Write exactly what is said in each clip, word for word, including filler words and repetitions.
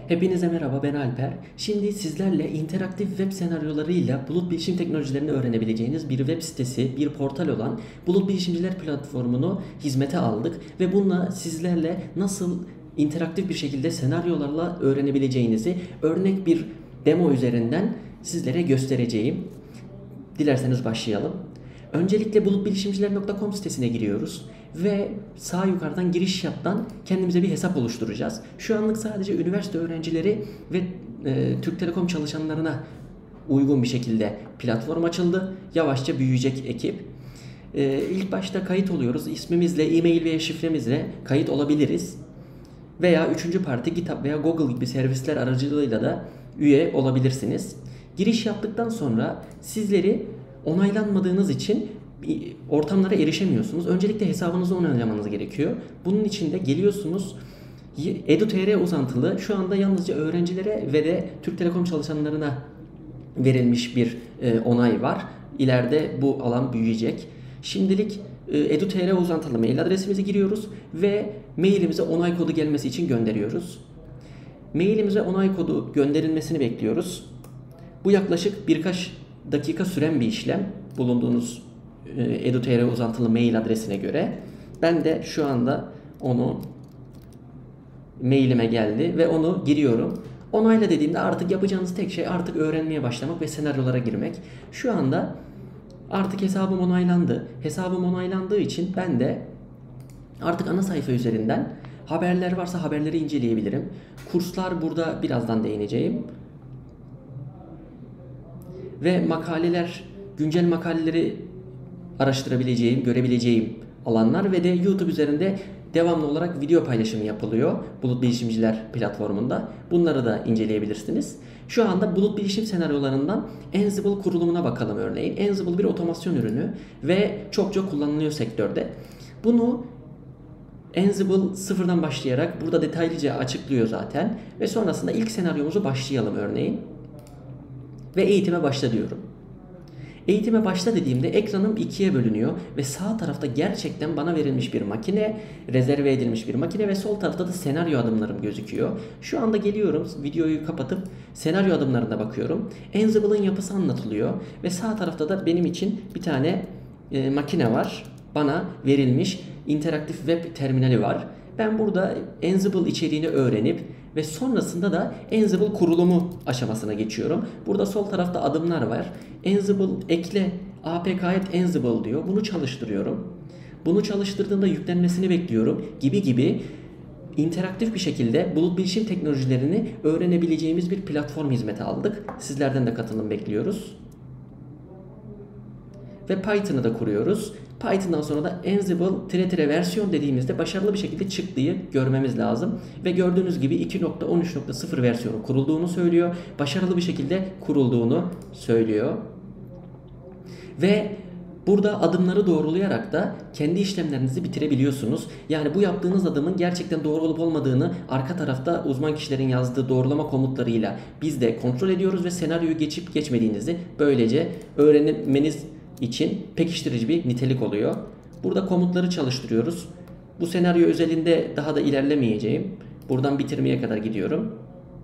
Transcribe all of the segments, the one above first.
Hepinize merhaba, ben Alper. Şimdi sizlerle interaktif web senaryolarıyla bulut bilişim teknolojilerini öğrenebileceğiniz bir web sitesi, bir portal olan Bulut Bilişimciler platformunu hizmete aldık ve bununla sizlerle nasıl interaktif bir şekilde senaryolarla öğrenebileceğinizi örnek bir demo üzerinden sizlere göstereceğim. Dilerseniz başlayalım. Öncelikle bulut bilişimciler nokta com sitesine giriyoruz ve sağ yukarıdan giriş yaptan kendimize bir hesap oluşturacağız. Şu anlık sadece üniversite öğrencileri ve e, Türk Telekom çalışanlarına uygun bir şekilde platform açıldı. Yavaşça büyüyecek ekip. E, ilk başta kayıt oluyoruz. İsmimizle, e-mail veya şifremizle kayıt olabiliriz. Veya üçüncü parti GitHub veya Google gibi servisler aracılığıyla da üye olabilirsiniz. Giriş yaptıktan sonra sizleri onaylanmadığınız için ortamlara erişemiyorsunuz. Öncelikle hesabınızı onaylamanız gerekiyor. Bunun için de geliyorsunuz edu nokta tr uzantılı, şu anda yalnızca öğrencilere ve de Türk Telekom çalışanlarına verilmiş bir onay var. İleride bu alan büyüyecek. Şimdilik edu nokta tr uzantılı mail adresimizi giriyoruz ve mailimize onay kodu gelmesi için gönderiyoruz. Mailimize onay kodu gönderilmesini bekliyoruz. Bu yaklaşık birkaç dakika süren bir işlem bulunduğunuz edu nokta tr uzantılı mail adresine göre. Ben de şu anda onu mailime geldi ve onu giriyorum. Onayla dediğimde artık yapacağınız tek şey artık öğrenmeye başlamak ve senaryolara girmek. Şu anda artık hesabım onaylandı. Hesabım onaylandığı için ben de artık ana sayfa üzerinden haberler varsa haberleri inceleyebilirim. Kurslar burada birazdan değineceğim. Ve makaleler, güncel makaleleri araştırabileceğim, görebileceğim alanlar ve de YouTube üzerinde devamlı olarak video paylaşımı yapılıyor Bulut Bilişimciler platformunda. Bunları da inceleyebilirsiniz. Şu anda bulut bilişim senaryolarından Ansible kurulumuna bakalım örneğin. Ansible bir otomasyon ürünü ve çokça kullanılıyor sektörde. Bunu Ansible sıfırdan başlayarak burada detaylıca açıklıyor zaten. Ve sonrasında ilk senaryomuzu başlayalım örneğin. Ve eğitime başla diyorum. Eğitime başla dediğimde ekranım ikiye bölünüyor ve sağ tarafta gerçekten bana verilmiş bir makine, rezerve edilmiş bir makine ve sol tarafta da senaryo adımlarım gözüküyor. Şu anda geliyorum, videoyu kapatıp senaryo adımlarına bakıyorum. Ansible'ın yapısı anlatılıyor ve sağ tarafta da benim için bir tane e, makine var. Bana verilmiş interaktif web terminali var. Ben burada Ansible içeriğini öğrenip ve sonrasında da Ansible kurulumu aşamasına geçiyorum. Burada sol tarafta adımlar var. Ansible ekle apk Ansible diyor. Bunu çalıştırıyorum. Bunu çalıştırdığımda yüklenmesini bekliyorum gibi gibi interaktif bir şekilde bulut bilişim teknolojilerini öğrenebileceğimiz bir platform hizmeti aldık. Sizlerden de katılım bekliyoruz. Ve Python'ı da kuruyoruz. Python'dan sonra da Ansible tire tire versiyon dediğimizde başarılı bir şekilde çıktığı görmemiz lazım. Ve gördüğünüz gibi iki nokta on üç nokta sıfır versiyonu kurulduğunu söylüyor. Başarılı bir şekilde kurulduğunu söylüyor. Ve burada adımları doğrulayarak da kendi işlemlerinizi bitirebiliyorsunuz. Yani bu yaptığınız adımın gerçekten doğru olup olmadığını arka tarafta uzman kişilerin yazdığı doğrulama komutlarıyla biz de kontrol ediyoruz ve senaryoyu geçip geçmediğinizi böylece öğrenmeniz için pekiştirici bir nitelik oluyor. Burada komutları çalıştırıyoruz. Bu senaryo özelinde daha da ilerlemeyeceğim. Buradan bitirmeye kadar gidiyorum.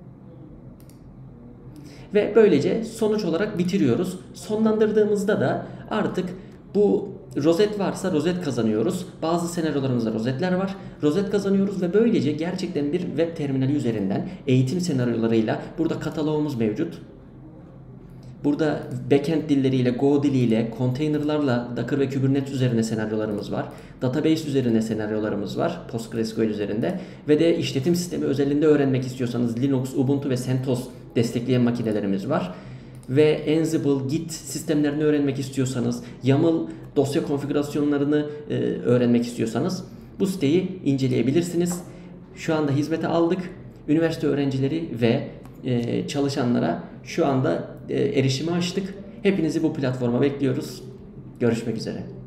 Ve böylece sonuç olarak bitiriyoruz. Sonlandırdığımızda da artık bu rozet varsa rozet kazanıyoruz. Bazı senaryolarımızda rozetler var. Rozet kazanıyoruz ve böylece gerçekten bir web terminali üzerinden eğitim senaryolarıyla burada kataloğumuz mevcut. Burada backend dilleriyle, Go diliyle, containerlarla Docker ve Kubernetes üzerine senaryolarımız var. Database üzerine senaryolarımız var, PostgreSQL üzerinde. Ve de işletim sistemi özelliğinde öğrenmek istiyorsanız Linux, Ubuntu ve CentOS destekleyen makinelerimiz var. Ve Ansible, Git sistemlerini öğrenmek istiyorsanız, YAML dosya konfigürasyonlarını e, öğrenmek istiyorsanız bu siteyi inceleyebilirsiniz. Şu anda hizmete aldık. Üniversite öğrencileri ve e, çalışanlara şu anda e, erişimi açtık. Hepinizi bu platforma bekliyoruz. Görüşmek üzere.